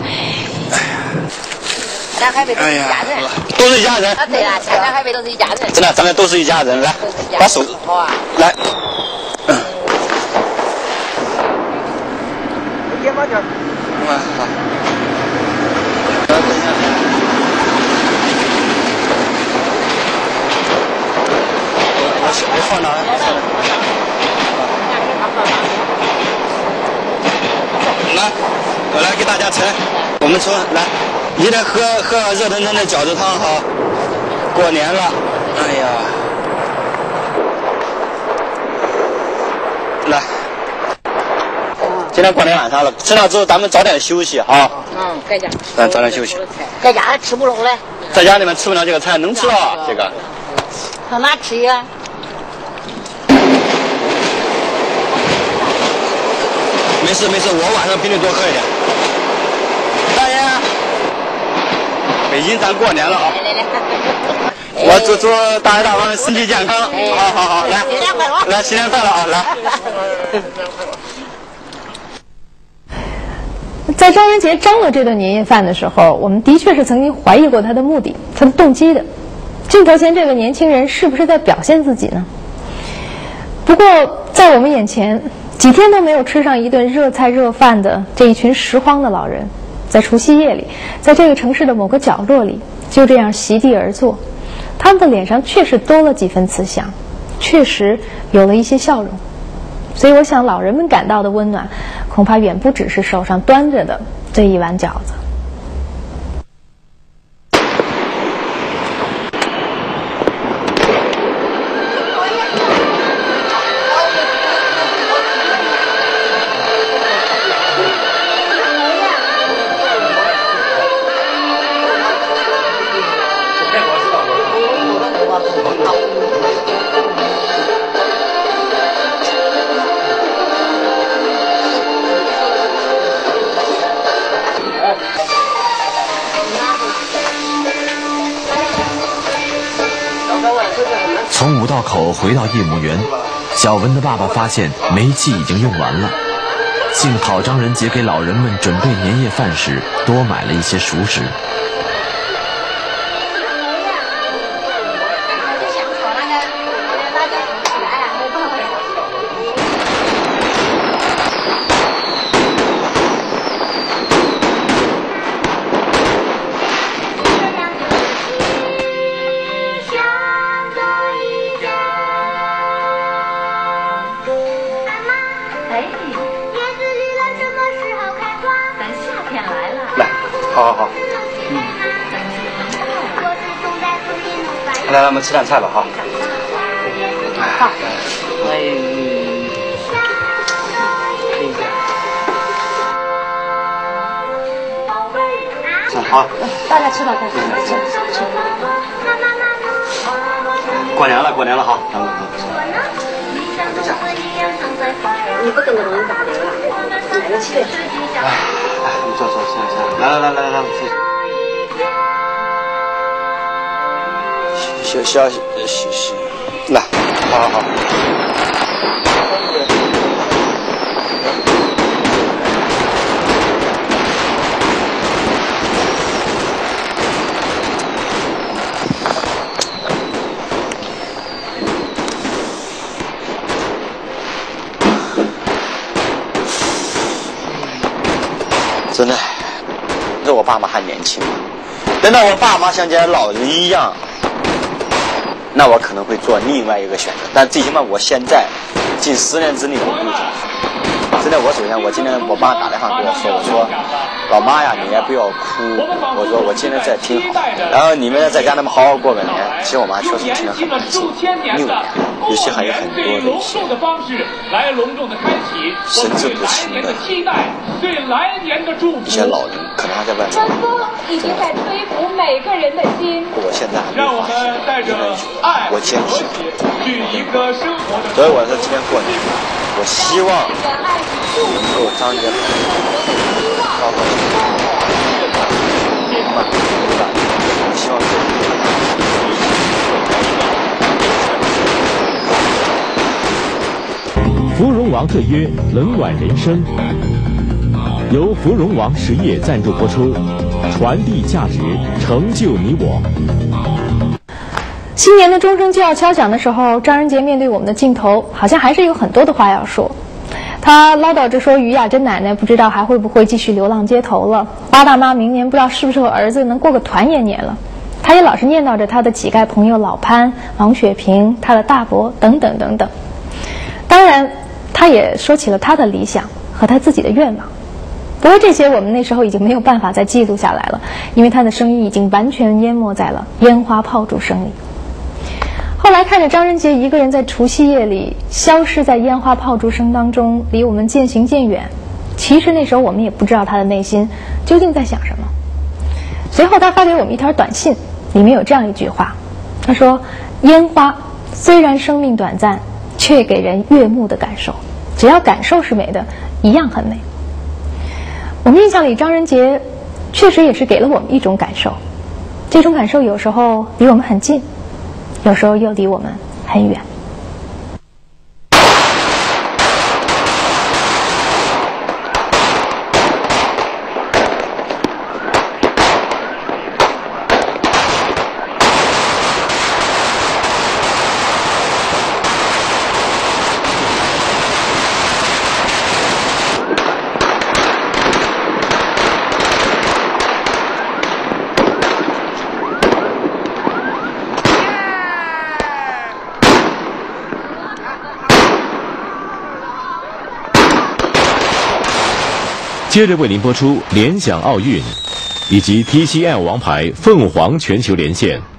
南海北都是一家人， 都是一家人。 啊，对啊，南海北都是一家人。 真的，咱们都是一家人。来，把手， 好啊， 来。嗯。 点把点。 哇，好。我我我放哪儿？来，我来给大家盛，我们从来，一来喝喝热腾腾的饺子汤哈，过年了，哎呀，来，今天过年晚上了，吃了之后咱们早点休息啊。 嗯，在家。 咱早点休息。 在家还吃不拢嘞。 在家里面吃不了这个菜，能吃啊这个。 上哪吃呀？ 没事没事，我晚上比你多喝一点。大爷， 京咱过年了啊！来来来，我祝祝大爷大妈们身体健康。好好好，来，新年快乐！来，新年快乐啊！来。 在张仁杰张罗这顿年夜饭的时候，我们的确是曾经怀疑过他的目的、他的动机的。镜头前这位年轻人是不是在表现自己呢？不过，在我们眼前，几天都没有吃上一顿热菜热饭的这一群拾荒的老人，在除夕夜里，在这个城市的某个角落里，就这样席地而坐。他们的脸上确实多了几分慈祥，确实有了一些笑容。所以我想，老人们感到的温暖，恐怕远不只是手上端着的这一碗饺子。 从五道口回到夜幕园，小文的爸爸发现煤气已经用完了。幸好张仁杰给老人们准备年夜饭时多买了一些熟食。 来，来，我们吃点菜吧，哈。 好。 哎， 嗯，好。 大家吃吧，大家吃吃。 过年了，过年了，哈。咱们你不跟着我打电话，哪个去？ 来，来，我们坐坐，行行。来来来来来，坐。小小小小，来，好好好。真的，这我爸妈还年轻，等到我爸妈像这些老人一样。那我可能会做另外一个选择，但最起码我现在近十年之内我不会这么说。真的，我首先我今天我爸打电话跟我说，我说老妈呀，你也不要哭，我说我今天在挺好，然后你们在家那么好好过个年。其实我妈确实听得很难受，六年，尤其还有很多的一些神志不清的一些老人，可能还在外面。 春风已经在吹拂每个人的心。 我现在还没发现，应该有，我坚信。所以我说今天过年，我希望能够张杰高高兴兴，我希望这芙蓉王特约冷暖人生，由芙蓉王实业赞助播出，传递价值，成就你我。 新年的钟声就要敲响的时候，张仁杰面对我们的镜头，好像还是有很多的话要说。他唠叨着说，于雅珍奶奶不知道还会不会继续流浪街头了，八大妈明年不知道是不是和儿子能过个团圆年了。他也老是念叨着他的乞丐朋友老潘、王雪萍、他的大伯等等等等。当然，他也说起了他的理想和他自己的愿望。不过这些我们那时候已经没有办法再记录下来了，因为他的声音已经完全淹没在了烟花炮竹声里。后来看着张仁杰一个人在除夕夜里消失在烟花炮竹声当中，离我们渐行渐远，其实那时候我们也不知道他的内心究竟在想什么。随后他发给我们一条短信，里面有这样一句话，他说：烟花虽然生命短暂，却给人悦目的感受，只要感受是美的，一样很美。我们印象里张仁杰确实也是给了我们一种感受， 这种感受有时候离我们很近，有时候又离我们很远。 接着为您播出联想奥运以及 T C L 王牌凤凰全球连线。